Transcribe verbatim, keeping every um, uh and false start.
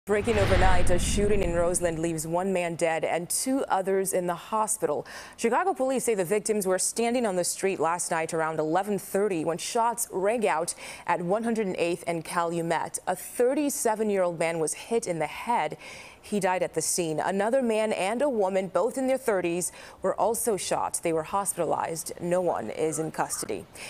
Breaking overnight, a shooting in Roseland leaves one man dead and two others in the hospital. Chicago police say the victims were standing on the street last night around eleven thirty when shots rang out at one hundred eighth and Calumet. A thirty-seven-year-old man was hit in the head. He died at the scene. Another man and a woman, both in their thirties, were also shot. They were hospitalized. No one is in custody.